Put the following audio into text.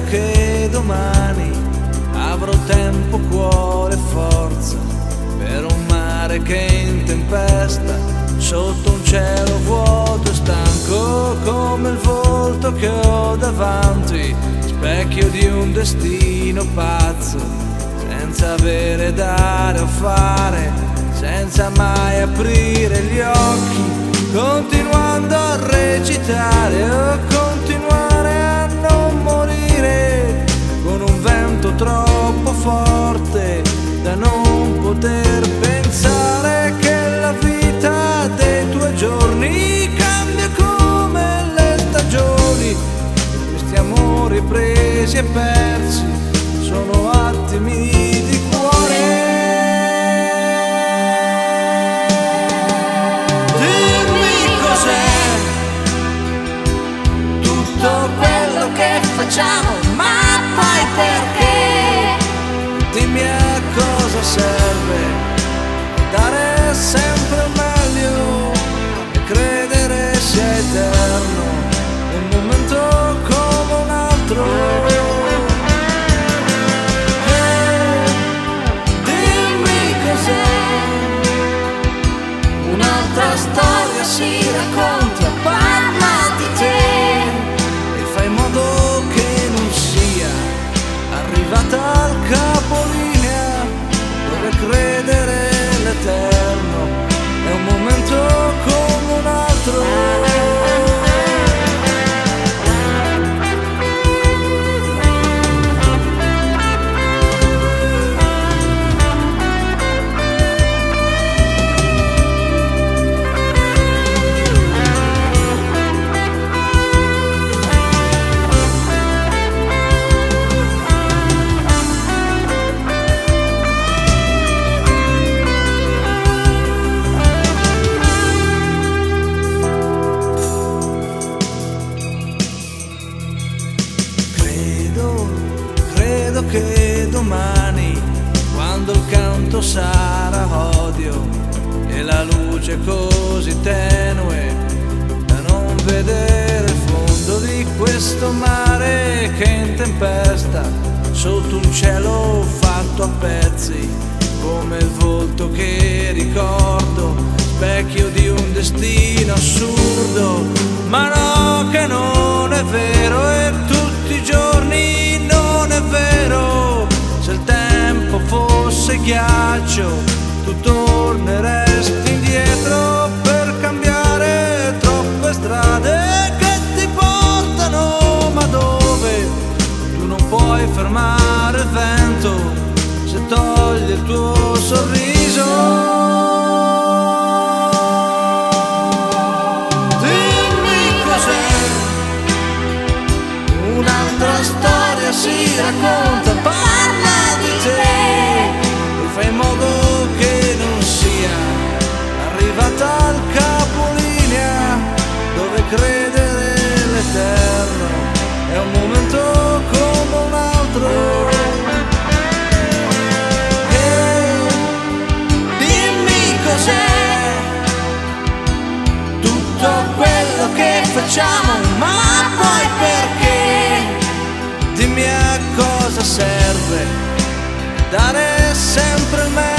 che domani avrò tempo, cuore e forza per un mare che è in tempesta, sotto un cielo vuoto e stanco come il volto che ho davanti, specchio di un destino pazzo, senza avere dare o fare, senza mai aprire gli occhi, continuando a recitare o continuare a non morire, con un vento troppo forte da non poter pensare che la vita dei tuoi giorni cambia come le stagioni. Questi amori presi e persi sono attimi di cuore. Quello che facciamo, ma poi perché? Dimmi a cosa serve dare sempre il meglio e credere sia eterno un momento come un altro. Dimmi cos'è, Un'altra storia si racconta, parla di te. in modo che non sia arrivata al capolinea, dove credere l'eterno è un momento come un altro. Credo che domani, quando il canto sarà odio e la luce così tenue da non vedere il fondo di questo mare che è in tempesta, sotto un cielo fatto a pezzi, come il volto che ricordo, specchio di un destino assurdo, ma no, che non è vero, e tutti i giorni non è vero. Se il tempo fosse ghiaccio, tu torneresti indietro per cambiare troppe strade che ti portano, ma dove tu non puoi fermare il vento se toglie il tuo sorriso. Un'altra storia si racconta, parla di te. E fai in modo che non sia arrivata al capolinea, dove credere l'eterno è un momento come un altro. Dimmi cos'è tutto quello che facciamo, ma poi perché? Dimmi a cosa serve dare sempre il meglio